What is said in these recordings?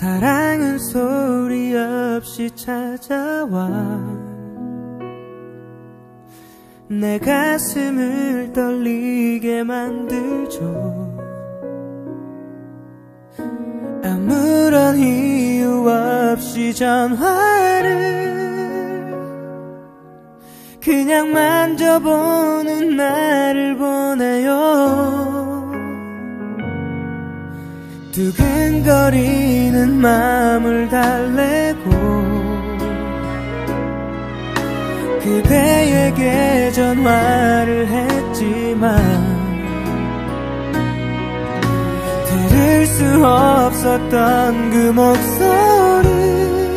사랑은 소리 없이 찾아와 내 가슴을 떨리게 만들죠. 아무런 이유 없이 전화를 그냥 만져보는 나를 보내요. 두근거리는 마음을 달래고 그대에게 전화를 했지만 들을 수 없었던 그 목소리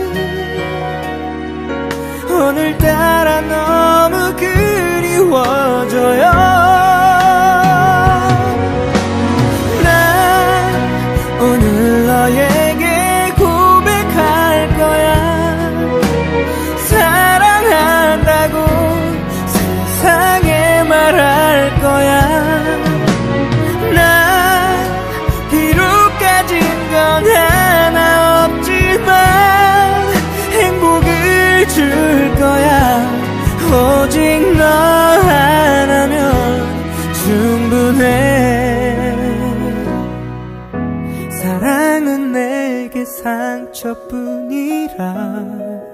오늘따라 너무 그리워져요. 난 오늘 너에게 고백할 거야. 사랑한다고 세상에 말할 거야. 난 비록 가진 건 하나 없지만 행복을 줄 거야. 오직 너 하나면 충분해. 사랑은 내게 상처뿐이라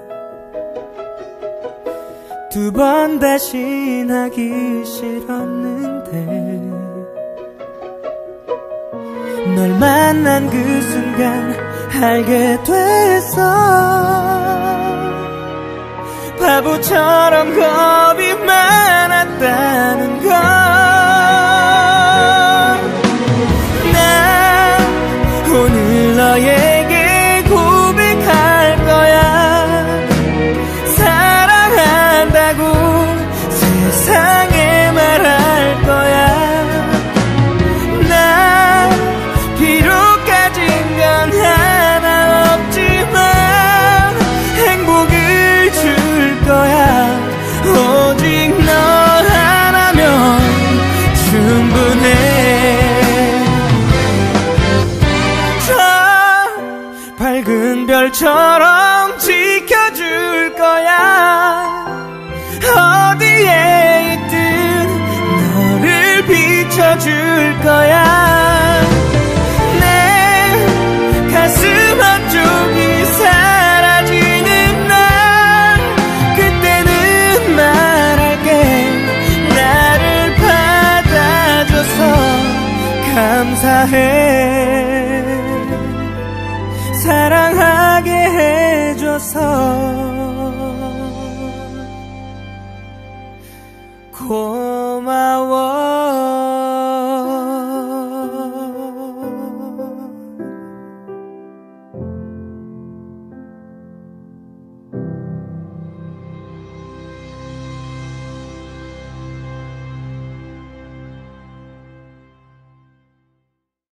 두 번 다신 하기 싫었는데 널 만난 그 순간 알게 됐어. 바보처럼 겁이 많았다는 걸. 난 오늘 너에게 고백할 거야. 사랑한다고 세상에 말할 거야. 난 비록 가진 건 하나 없지만 행복을 줄 거야. 오직 너 하나면 충분해. 저 밝은 별처럼 지켜줄 거야. 어디에 있든 너를 비춰줄 거야. 내 가슴 한쪽이 사라지는 날 그때는 말할게. 나를 받아줘서 감사해. 사랑하게 해줘서 고마워.